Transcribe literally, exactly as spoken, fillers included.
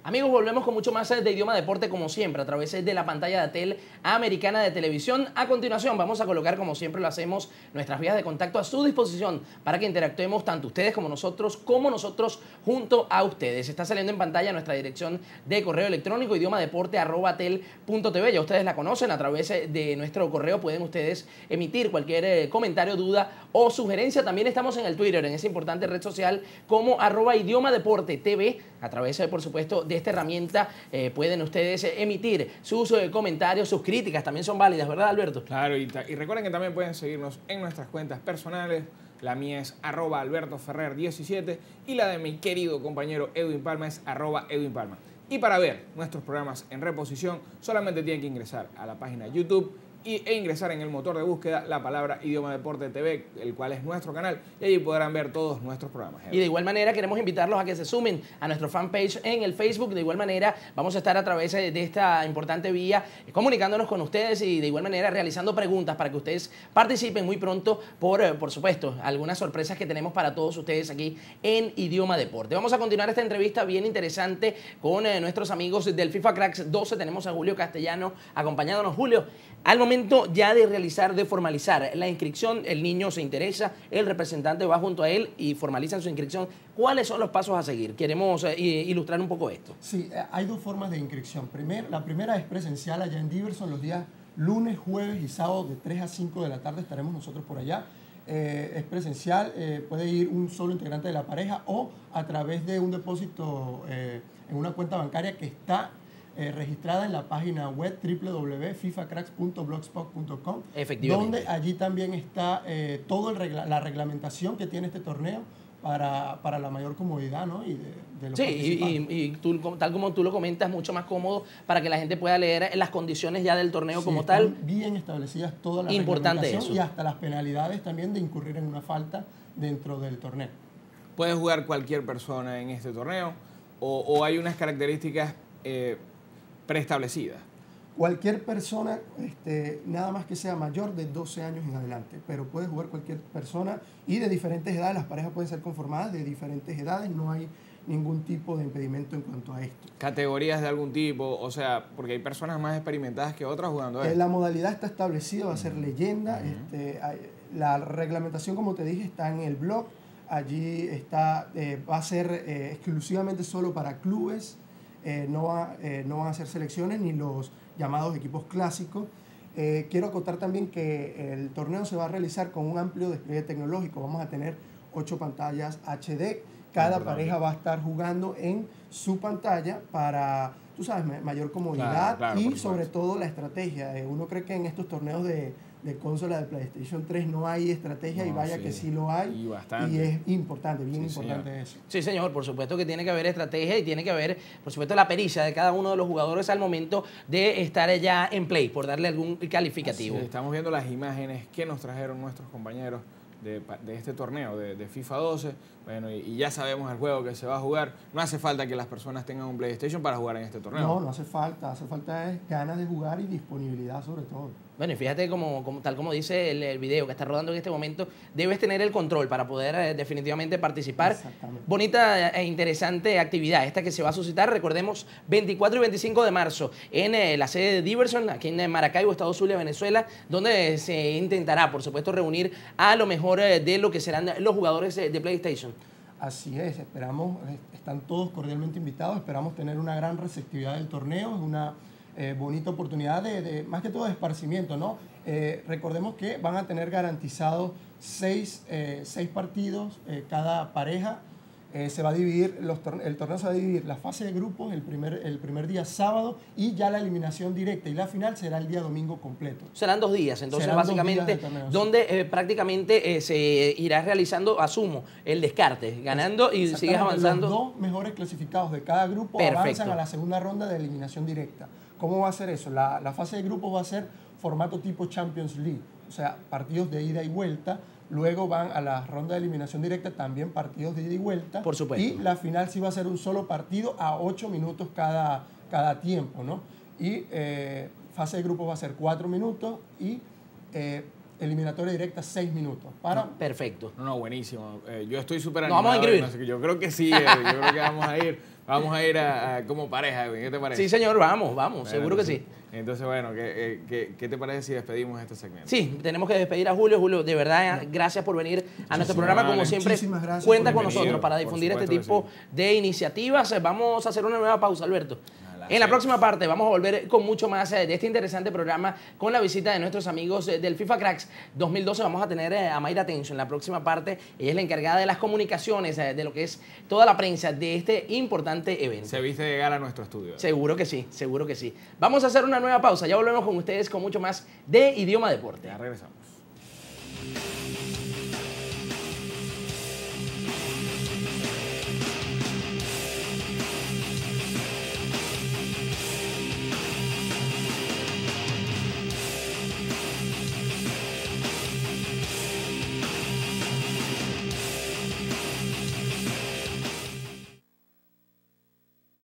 Amigos, volvemos con mucho más de Idioma Deporte como siempre a través de la pantalla de Atel Americana de Televisión. A continuación vamos a colocar, como siempre lo hacemos, nuestras vías de contacto a su disposición para que interactuemos tanto ustedes como nosotros, como nosotros junto a ustedes. Está saliendo en pantalla nuestra dirección de correo electrónico idiomadeporte arroba atel punto tv. Ya ustedes la conocen, a través de nuestro correo pueden ustedes emitir cualquier comentario, duda o sugerencia. También estamos en el Twitter, en esa importante red social como arroba idiomadeporte tv. A través, por supuesto, de esta herramienta eh, pueden ustedes emitir sus eh, comentarios, sus críticas, también son válidas, ¿verdad, Alberto? Claro, y, y recuerden que también pueden seguirnos en nuestras cuentas personales. La mía es arroba alberto ferrer diecisiete y la de mi querido compañero Edwin Palma es arroba Edwin Palma. Y para ver nuestros programas en reposición, solamente tienen que ingresar a la página YouTube y, e ingresar en el motor de búsqueda la palabra Idioma Deporte T V, el cual es nuestro canal, y allí podrán ver todos nuestros programas. Y de igual manera queremos invitarlos a que se sumen a nuestro fanpage en el Facebook. De igual manera vamos a estar a través de esta importante vía comunicándonos con ustedes y de igual manera realizando preguntas para que ustedes participen muy pronto por, por supuesto, algunas sorpresas que tenemos para todos ustedes aquí en Idioma Deporte. Vamos a continuar esta entrevista bien interesante con eh, nuestros amigos del FIFA Cracks doce. Tenemos a Julio Castellano acompañándonos. Julio, al momento ya de realizar, de formalizar la inscripción, el niño se interesa, el representante va junto a él y formalizan su inscripción. ¿Cuáles son los pasos a seguir? Queremos eh, ilustrar un poco esto. Sí, hay dos formas de inscripción. Primer, la primera es presencial allá en Diverson, los días lunes, jueves y sábado de tres a cinco de la tarde estaremos nosotros por allá. Eh, es presencial, eh, puede ir un solo integrante de la pareja o a través de un depósito eh, en una cuenta bancaria que está Eh, registrada en la página web w w w punto fifa cracks punto blogspot punto com, donde allí también está eh, toda regla, la reglamentación que tiene este torneo para, para la mayor comodidad, ¿no? y de, de los sí, y, y, y tú, tal como tú lo comentas, mucho más cómodo para que la gente pueda leer las condiciones ya del torneo sí, como tal. Bien establecidas todas las Importante reglamentaciones eso. Y hasta las penalidades también de incurrir en una falta dentro del torneo. ¿Puede jugar cualquier persona en este torneo o, o hay unas características eh, preestablecidas? Cualquier persona, este, nada más que sea mayor de doce años en adelante, pero puede jugar cualquier persona y de diferentes edades. Las parejas pueden ser conformadas de diferentes edades, no hay ningún tipo de impedimento en cuanto a esto. ¿Categorías de algún tipo? O sea, porque hay personas más experimentadas que otras jugando esto. Eh, la modalidad está establecida, va a ser leyenda. Uh-huh. este, hay, la reglamentación, como te dije, está en el blog. Allí está, eh, va a ser eh, exclusivamente solo para clubes. Eh, no, va, eh, no van a hacer selecciones ni los llamados equipos clásicos. Eh, quiero acotar también que el torneo se va a realizar con un amplio despliegue tecnológico. Vamos a tener ocho pantallas H D. Cada pareja va a estar jugando en su pantalla para, tú sabes, mayor comodidad. Claro, claro, y sobre todo la estrategia. Eh, uno cree que en estos torneos de, de consola de PlayStation tres no hay estrategia, no, y vaya sí. que sí lo hay. Y bastante. Y es importante, bien sí, importante señor. eso. Sí, señor, por supuesto que tiene que haber estrategia y tiene que haber, por supuesto, la pericia de cada uno de los jugadores al momento de estar ya en play, por darle algún calificativo. Así, estamos viendo las imágenes que nos trajeron nuestros compañeros de, de este torneo de, de FIFA doce. Bueno, y, y ya sabemos el juego que se va a jugar. No hace falta que las personas tengan un PlayStation para jugar en este torneo. No, no hace falta. Hace falta es ganas de jugar y disponibilidad sobre todo. Bueno, y fíjate, como, como, tal como dice el, el video que está rodando en este momento, debes tener el control para poder eh, definitivamente participar. Exactamente. Bonita e interesante actividad esta que se va a suscitar, recordemos, veinticuatro y veinticinco de marzo en eh, la sede de Diverson, aquí en Maracaibo, Estado Zulia, Venezuela, donde se intentará, por supuesto, reunir a lo mejor eh, de lo que serán los jugadores eh, de PlayStation. Así es, esperamos, están todos cordialmente invitados, esperamos tener una gran receptividad del torneo, es una eh, bonita oportunidad de, de, más que todo, de esparcimiento, ¿no? Eh, recordemos que van a tener garantizados seis, eh, seis partidos eh, cada pareja. Eh, se va a dividir, los torne el torneo se va a dividir la fase de grupos el primer, el primer día sábado y ya la eliminación directa y la final será el día domingo completo. Serán dos días, entonces serán básicamente dos días torneo, donde eh, prácticamente eh, se irá realizando, asumo, el descarte, ganando y sigues avanzando. Los dos mejores clasificados de cada grupo Perfecto. avanzan a la segunda ronda de eliminación directa. ¿Cómo va a ser eso? La, la fase de grupos va a ser formato tipo Champions League, o sea, partidos de ida y vuelta. Luego van a la ronda de eliminación directa, también partidos de ida y vuelta. Por supuesto. Y la final sí va a ser un solo partido a ocho minutos cada, cada tiempo, ¿no? Y eh, fase de grupo va a ser cuatro minutos y eh, eliminatoria directa seis minutos. Para... No, perfecto. No, no, buenísimo. Eh, yo estoy súper animado. ¿Nos vamos a inscribir? No sé, yo creo que sí, eh, yo creo que vamos a ir. Vamos a ir a, a como pareja, Edwin. ¿Qué te parece? Sí, señor, vamos, vamos, Bueno, seguro que entonces, sí. Entonces, bueno, ¿qué, qué, ¿qué te parece si despedimos este segmento? Sí, tenemos que despedir a Julio. Julio, de verdad, gracias por venir a nuestro programa. Como siempre, Muchísimas gracias cuenta por con venir. nosotros para Por difundir este supuesto que tipo sí. de iniciativas. Vamos a hacer una nueva pausa, Alberto. A las En la seis. próxima parte vamos a volver con mucho más eh, de este interesante programa con la visita de nuestros amigos eh, del FIFA Cracks dos mil doce. Vamos a tener eh, a Mayra Tencho en la próxima parte. Ella es la encargada de las comunicaciones, eh, de lo que es toda la prensa de este importante evento. Se viste de gala a nuestro estudio. Seguro que sí, seguro que sí. Vamos a hacer una nueva pausa. Ya volvemos con ustedes con mucho más de Idioma Deporte. Ya regresamos.